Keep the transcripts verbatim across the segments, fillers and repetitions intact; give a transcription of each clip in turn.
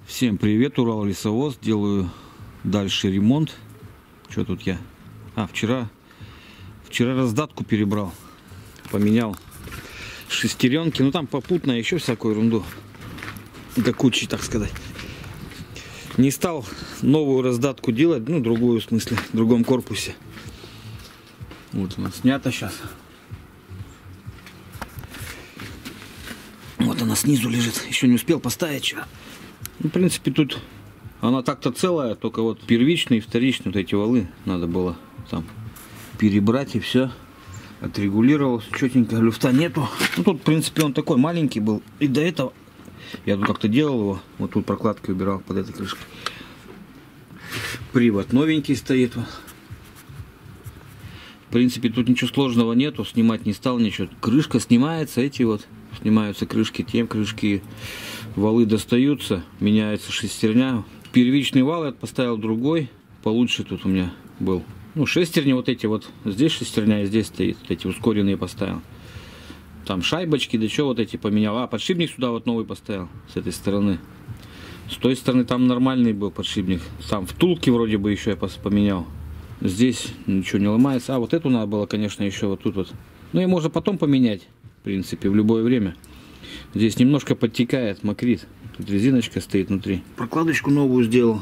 Всем привет, Урал Лесовоз. Делаю дальше ремонт. Что тут я? А, вчера Вчера раздатку перебрал. Поменял шестеренки. Ну там попутно еще всякую ерунду. До кучи, так сказать. Не стал новую раздатку делать. Ну, другую в смысле. В другом корпусе. Вот она снята сейчас. Вот она снизу лежит. Еще не успел поставить вчера. Ну, в принципе, тут она так-то целая, только вот первичные и вторичные вот эти валы надо было там перебрать, и все. Отрегулировалось четенько, люфта нету. Ну, тут, в принципе, он такой маленький был. И до этого я тут как-то делал его. Вот тут прокладки убирал под этой крышкой. Привод новенький стоит. В принципе, тут ничего сложного нету. Снимать не стал ничего. Крышка снимается, эти вот. Снимаются крышки, тем крышки, валы достаются, меняется шестерня. Первичный вал я поставил другой, получше тут у меня был. Ну, шестерни вот эти вот, здесь шестерня и здесь стоит, вот эти ускоренные поставил. Там шайбочки, да что вот эти поменял. А, подшипник сюда вот новый поставил, с этой стороны. С той стороны там нормальный был подшипник. Там втулки вроде бы еще я поменял. Здесь ничего не ломается. А, вот эту надо было, конечно, еще вот тут вот. Ну, и можно потом поменять. В принципе, в любое время. Здесь немножко подтекает, мокрит. Тут резиночка стоит внутри. Прокладочку новую сделал.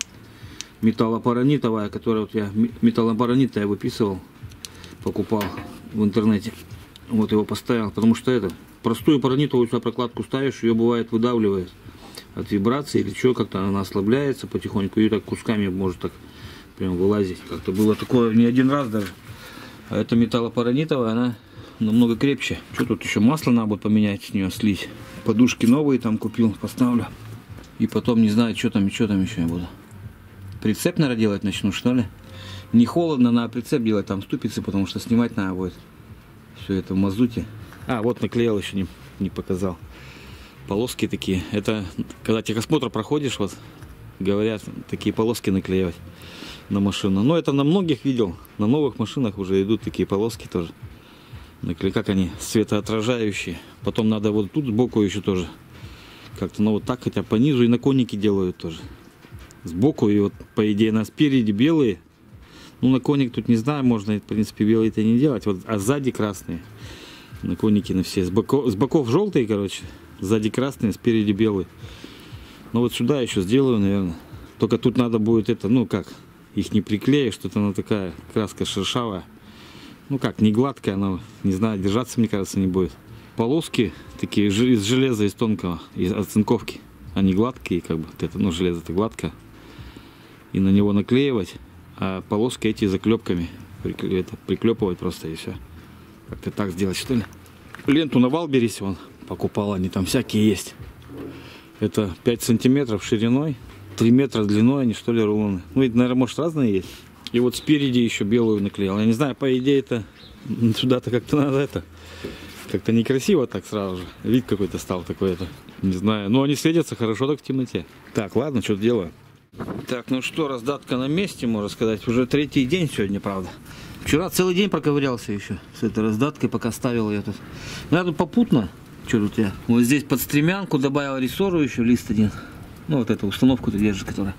Металлопаранитовая, которая вот я металлопаранит я выписывал, покупал в интернете. Вот его поставил, потому что это простую паранитовую сюда прокладку ставишь, ее бывает выдавливает от вибрации или что, как-то она ослабляется потихоньку и так кусками может так прям вылазить. Как-то было такое не один раз даже. А эта металлопаранитовая, она намного крепче. Что тут еще? Масло надо будет поменять, с нее слить. Подушки новые там купил, поставлю. И потом не знаю, что там и что там еще я буду. Прицеп, наверное, делать начну, что ли? Не холодно, на прицеп делать там ступицы, потому что снимать надо будет. Все это в мазуте. А, вот наклеил, еще не, не показал. Полоски такие. Это когда техосмотр проходишь, вот говорят, такие полоски наклеивать на машину. Но это на многих видел. На новых машинах уже идут такие полоски тоже. Как они, светоотражающие. Потом надо вот тут сбоку еще тоже как-то, ну вот так, хотя по низу и наконники делают тоже. Сбоку и вот по идее на спереди белые. Ну наконник тут не знаю, можно в принципе белые-то не делать. Вот, а сзади красные. Наконники на все. С боков, с боков желтые, короче. Сзади красные, спереди белые. Ну вот сюда еще сделаю, наверное. Только тут надо будет это, ну как, их не приклеишь, что-то она такая краска шершавая. Ну как, не гладкая, она, не знаю, держаться, мне кажется, не будет. Полоски такие из железа, из тонкого, из оцинковки. Они гладкие, как бы, вот это, ну, железо-то гладко. И на него наклеивать, а полоски эти заклепками прикле это, приклепывать просто и все. Как-то так сделать, что ли. Ленту на Валбересе он покупал, они там всякие есть. Это пять сантиметров шириной, три метра длиной, они что ли рулоны. Ну, это, наверное, может разные есть. И вот спереди еще белую наклеил. Я не знаю, по идее это сюда-то как-то надо это. Как-то некрасиво так сразу же. Вид какой-то стал такой это. Не знаю. Но они светятся хорошо так в темноте. Так, ладно, что делаю. Так, ну что, раздатка на месте, можно сказать. Уже третий день сегодня, правда. Вчера целый день проковырялся еще с этой раздаткой, пока ставил ее тут. Ну я тут попутно. Что тут я? Вот здесь под стремянку добавил рессору еще, лист один. Ну вот эту установку ты держишь, которая...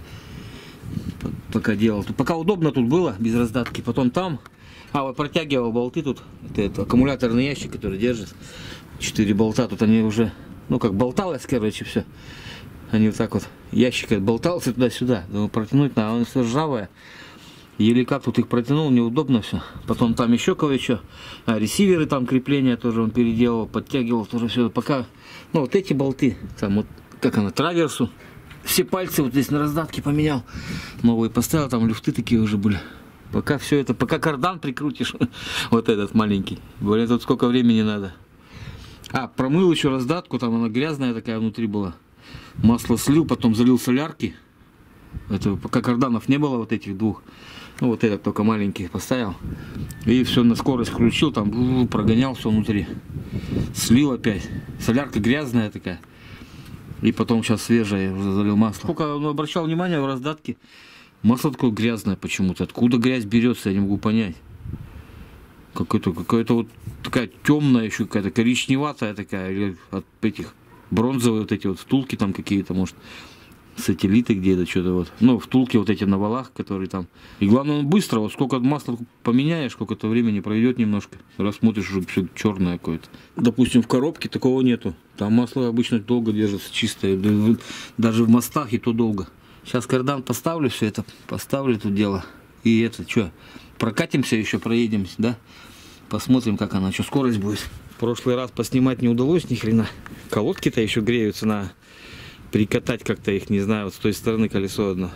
Пока делал. Пока удобно тут было, без раздатки. Потом там. А, вот протягивал болты тут. Это, это аккумуляторный ящик, который держит. Четыре болта. Тут они уже, ну как болталось, короче, все. Они вот так вот, ящик болтался туда-сюда. Думаю, протянуть надо, он все ржавое. Еле как тут их протянул, неудобно все. Потом там еще кое-что. А, ресиверы там, крепления тоже он переделал, подтягивал тоже все. Пока, ну вот эти болты, там вот, как она, траверсу. Все пальцы вот здесь на раздатке поменял. Новые поставил, там люфты такие уже были. Пока все это, пока кардан прикрутишь, вот этот маленький. Блин, тут сколько времени надо. А, промыл еще раздатку, там она грязная такая внутри была. Масло слил, потом залил солярки. Это пока карданов не было вот этих двух. Ну вот этот только маленький поставил. И все на скорость включил, там прогонял все внутри. Слил опять. Солярка грязная такая. И потом сейчас свежее, уже залил масло. Сколько он обращал внимание в раздатке, масло такое грязное почему-то. Откуда грязь берется, я не могу понять. Какое-то, какая-то вот такая темная еще, какая-то коричневатая такая, или от этих бронзовые вот эти вот втулки там какие-то, может. сателлиты где-то, что-то вот. Ну, втулки вот эти на валах, которые там. И главное, он быстро, вот сколько масла поменяешь, сколько-то времени пройдет немножко. Рассмотришь, уже все черное какое-то. Допустим, в коробке такого нету. Там масло обычно долго держится, чистое. Даже в мостах и то долго. Сейчас кардан поставлю все это, поставлю тут дело. И это, что, прокатимся еще, проедемся, да? Посмотрим, как она, что скорость будет. В прошлый раз поснимать не удалось ни хрена. Колодки-то еще греются, на прикатать как-то их, не знаю, вот с той стороны колесо одно.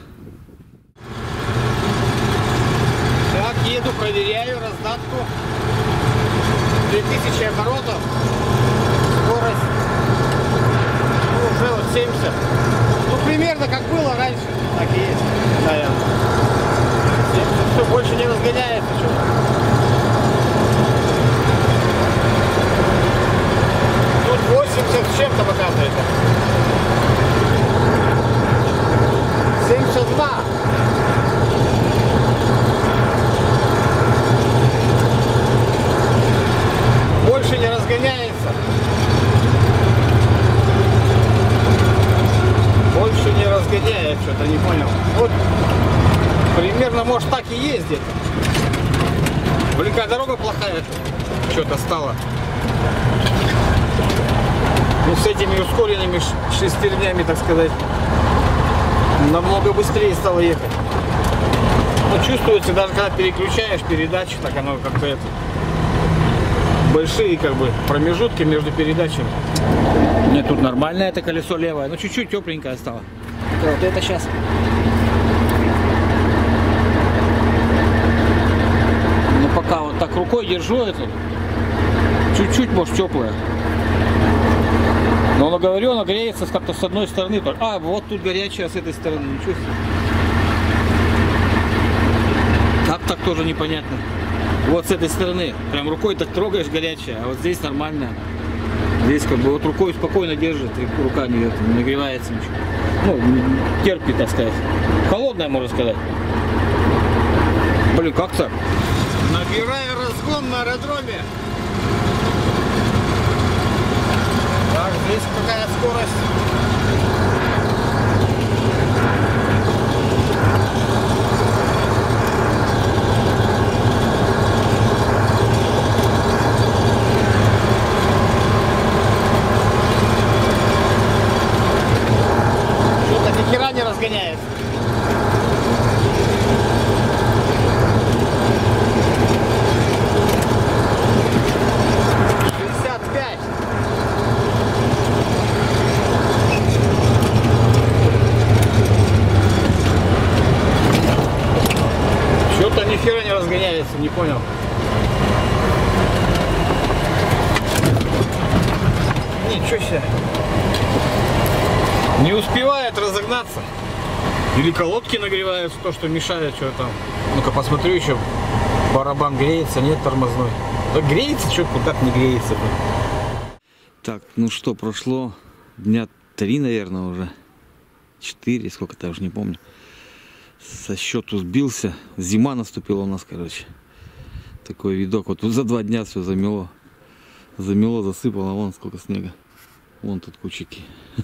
Так, еду, проверяю раздатку. две тысячи оборотов. Скорость. Ну, уже вот семьдесят. Ну, примерно как было раньше. Так и есть, наверное. семьдесят. Все, больше не разгоняется что-то. Тут восемьдесят с чем-то показывает. семьдесят два. Больше не разгоняется. Больше не разгоняет, что-то не понял. Вот примерно, может, так и ездит. Блин, какая дорога плохая. Что-то стало. Ну, с этими ускоренными шестернями, так сказать, намного быстрее стало ехать. Ну, чувствуется, даже когда переключаешь передачи, так оно как-то это... Большие, как бы, промежутки между передачами. Нет, тут нормальное это колесо левое, но чуть-чуть тепленькое стало. Вот это сейчас. Ну, пока вот так рукой держу это, чуть-чуть, может, теплое. Но, говорю, оно греется как-то с одной стороны. А, вот тут горячая с этой стороны. Ничего себе. Как так тоже непонятно. Вот с этой стороны. Прям рукой так трогаешь, горячая. А вот здесь нормально. Здесь как бы вот рукой спокойно держит. И рука не, не нагревается ничего. Ну, терпит, так сказать. Холодная, можно сказать. Блин, как так? Набираю разгон на аэродроме. Так, здесь какая скорость? Что-то ни хера не разгоняется. Нихера не разгоняется, не понял. Ничего себе. Не успевает разогнаться. Или колодки нагреваются, то, что мешает, что там. Ну-ка посмотрю еще. Барабан греется, нет тормозной. Да греется, что куда-то не греется. Так, ну что, прошло дня три, наверное, уже. Четыре, сколько-то, я уже не помню. Со счету сбился. Зима наступила у нас, короче. Такой видок. Вот тут за два дня все замело. Замело, засыпало. Вон сколько снега. Вон тут кучики.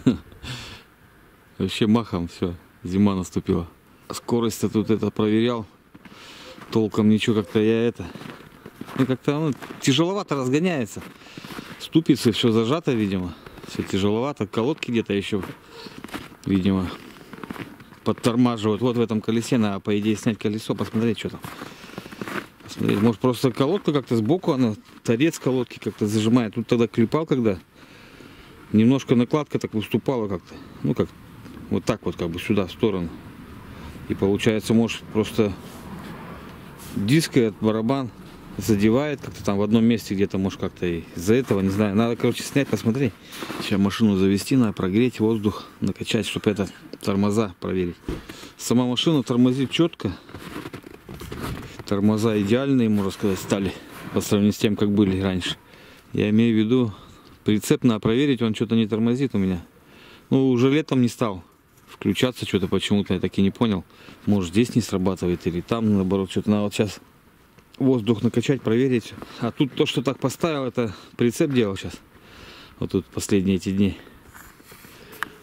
Вообще махом все. Зима наступила. Скорость-то тут это проверял. Толком ничего как-то я это... Ну как-то ну, тяжеловато разгоняется. Ступицы все зажато, видимо. Все тяжеловато. Колодки где-то еще, видимо, подтормаживают. Вот в этом колесе надо, по идее, снять колесо, посмотреть, что там. Посмотреть. Может, просто колодка как-то сбоку, она, торец колодки как-то зажимает. Тут тогда клепал, когда немножко накладка так выступала как-то. Ну, как вот так вот, как бы сюда, в сторону. И получается, может, просто диск этот барабан задевает как-то там в одном месте где-то, может, как-то из-за этого, не знаю. Надо, короче, снять, посмотреть. Сейчас машину завести, надо прогреть воздух, накачать, чтобы это тормоза проверить. Сама машина тормозит четко. Тормоза идеальные, можно сказать, стали по сравнению с тем, как были раньше. Я имею в виду, прицеп надо проверить, он что-то не тормозит у меня. Ну, уже летом не стал включаться, что-то почему-то я так и не понял. Может, здесь не срабатывает или там, наоборот, что-то надо вот сейчас воздух накачать, проверить. А тут то, что так поставил, это прицеп делал сейчас. Вот тут последние эти дни.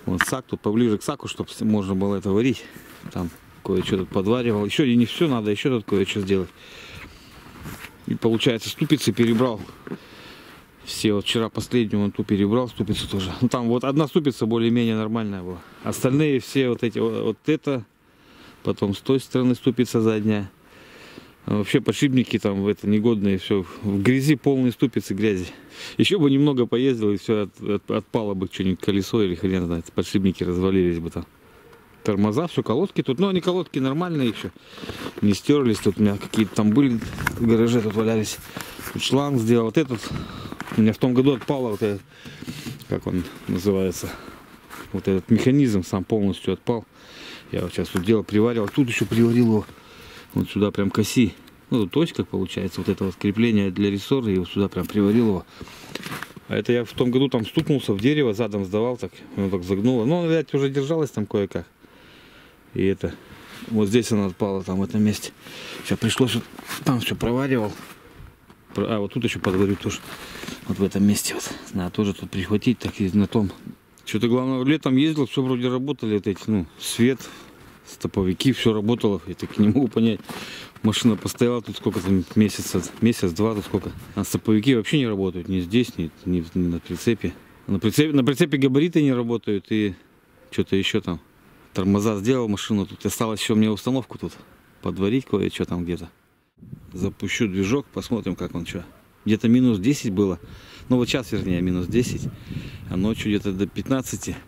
Вот сак, тут поближе к саку, чтобы можно было это варить. Там кое-что тут подваривал. Еще и не все надо, еще тут кое-что сделать. И получается, ступицы перебрал. Все, вот вчера последнюю вон ту перебрал, ступицу тоже. Ну там вот одна ступица более-менее нормальная была. Остальные все вот эти, вот, вот это, потом с той стороны ступица задняя. А вообще подшипники там это негодные, все в грязи, полные ступицы грязи. Еще бы немного поездил и все от, от, отпало бы что-нибудь, колесо или хрен знает, подшипники развалились бы там. Тормоза, все, колодки тут, но они колодки нормальные еще, не стерлись, тут у меня какие-то там были в гараже, тут валялись. Тут шланг сделал, вот этот, у меня в том году отпало, вот этот, как он называется, вот этот механизм сам полностью отпал. Я вот сейчас тут делал, приваривал, тут еще приварил его, вот сюда прям к оси. Ну тут точка получается, вот это вот крепление для рессора, и вот сюда прям приварил его. А это я в том году там стукнулся в дерево, задом сдавал, так, оно так загнуло. Но, видать, уже держалось там кое-как. И это, вот здесь она отпала, там в этом месте. Сейчас пришлось, вот, там все проваривал. А вот тут еще подварю тоже. Вот в этом месте вот. Надо тоже тут прихватить, так и на том. Что-то главное, летом ездил, все вроде работали, вот эти, ну, свет, стоповики, все работало. Я так не могу понять. Машина постояла тут сколько там, месяца, месяц-два, тут сколько. А стоповики вообще не работают, ни здесь, ни, ни, ни на прицепе. На прицепе. На прицепе габариты не работают и что-то еще там. Тормоза сделал машину, тут осталось еще мне установку тут подварить кое-что там где-то. Запущу движок, посмотрим, как он что. Где-то минус десять было, ну вот сейчас вернее минус десять, а ночью где-то до пятнадцати.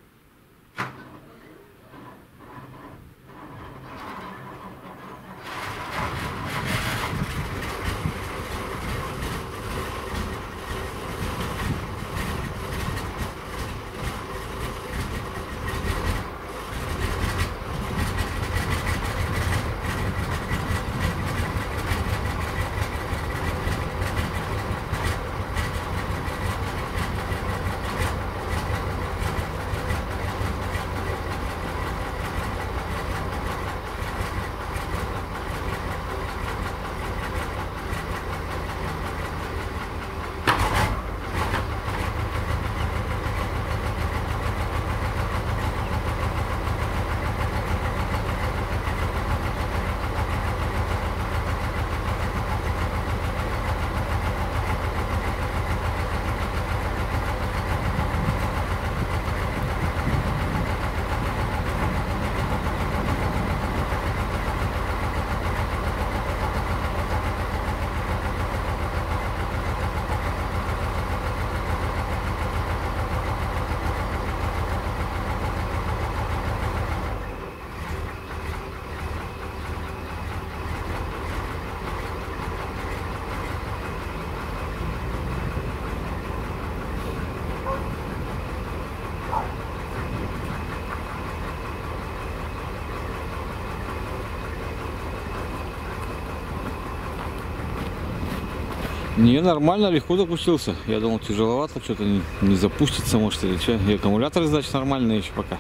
Не, нормально, легко запустился. Я думал, тяжеловато, что-то не, не запустится, может, или что. И аккумуляторы, значит, нормальные еще пока.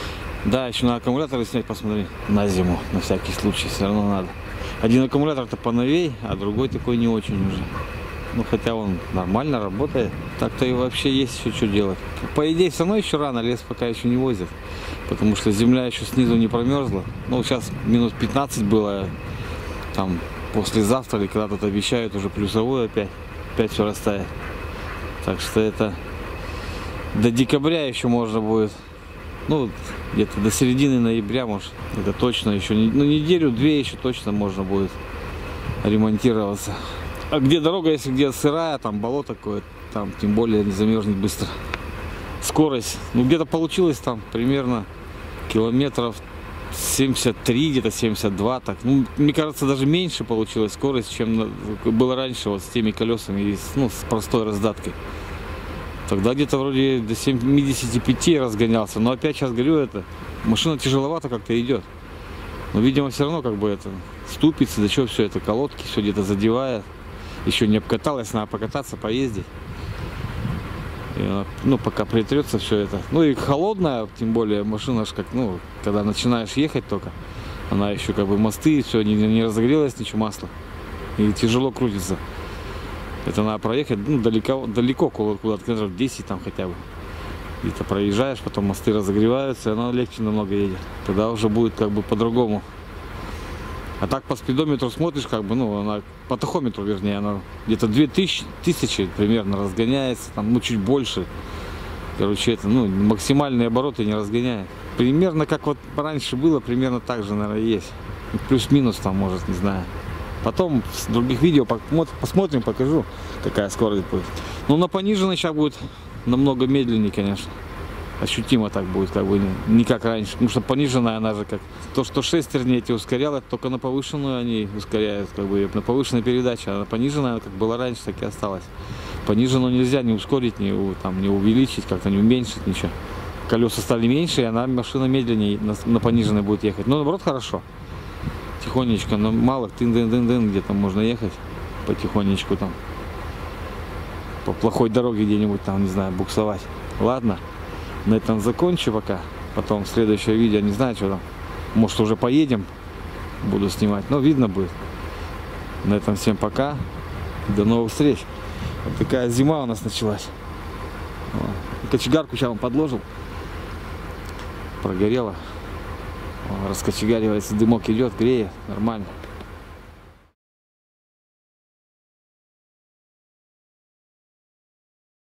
Да, еще на аккумуляторы снять, посмотри. На зиму, на всякий случай, все равно надо. Один аккумулятор-то поновей, а другой такой не очень уже. Ну, хотя он нормально работает. Так-то и вообще есть еще что делать. По идее, все равно еще рано, лес пока еще не возят. Потому что земля еще снизу не промерзла. Ну, сейчас минус пятнадцать было, там... Послезавтра или когда тут обещают уже плюсовую опять, опять все растает. Так что это до декабря еще можно будет, ну где-то до середины ноября, может, это точно еще, ну неделю-две еще точно можно будет ремонтироваться. А где дорога, если где сырая, там болото такое, там тем более не замерзнет быстро. Скорость, ну где-то получилось там примерно километров семьдесят три, где-то семьдесят два, так, ну, мне кажется, даже меньше получилась скорость, чем было раньше, вот с теми колесами, и с, ну, с простой раздаткой. Тогда где-то вроде до семидесяти пяти разгонялся, но опять сейчас говорю, это, машина тяжеловато как-то идет. Но, видимо, все равно, как бы, это, ступицы, да что, все это, колодки, все где-то задевает. Еще не обкаталась, надо покататься, поездить. И, ну, пока притрется все это. Ну и холодная, тем более машина ж как, ну, когда начинаешь ехать только, она еще как бы мосты, все, не, не разогрелось ничего, масло. И тяжело крутится. Это надо проехать, ну, далеко, далеко куда-то, километров десять там хотя бы. где-то проезжаешь, потом мосты разогреваются, и она легче намного едет. Тогда уже будет как бы по-другому. А так по спидометру смотришь, как бы, ну, она по тахометру, вернее, она где-то две тысячи примерно разгоняется, там, ну, чуть больше. Короче, это, ну, максимальные обороты не разгоняет. Примерно как вот раньше было, примерно так же, наверное, есть. Плюс-минус там, может, не знаю. Потом с других видео посмотрим, покажу, какая скорость будет. Но на пониженной сейчас будет намного медленнее, конечно. Ощутимо так будет, как бы не как раньше. Потому что пониженная, она же как то, что шестерни эти ускоряла, только на повышенную они ускоряют, как бы на повышенной передаче. А на пониженная, как была раньше, так и осталась. Пониженную нельзя не ускорить, не, там, не увеличить, как-то не уменьшить, ничего. Колеса стали меньше, и она, машина медленнее на, на пониженной будет ехать. Но наоборот хорошо. Тихонечко, но мало, тын-дын-дын-дын, где-то можно ехать потихонечку там. По плохой дороге где-нибудь там, не знаю, буксовать. Ладно. На этом закончу пока. Потом в следующее видео, не знаю, что там. Может, уже поедем. Буду снимать. Но видно будет. На этом всем пока. До новых встреч. Вот такая зима у нас началась. Кочегарку сейчас вам подложил. Прогорела. Раскочегаривается, дымок идет, греет. Нормально.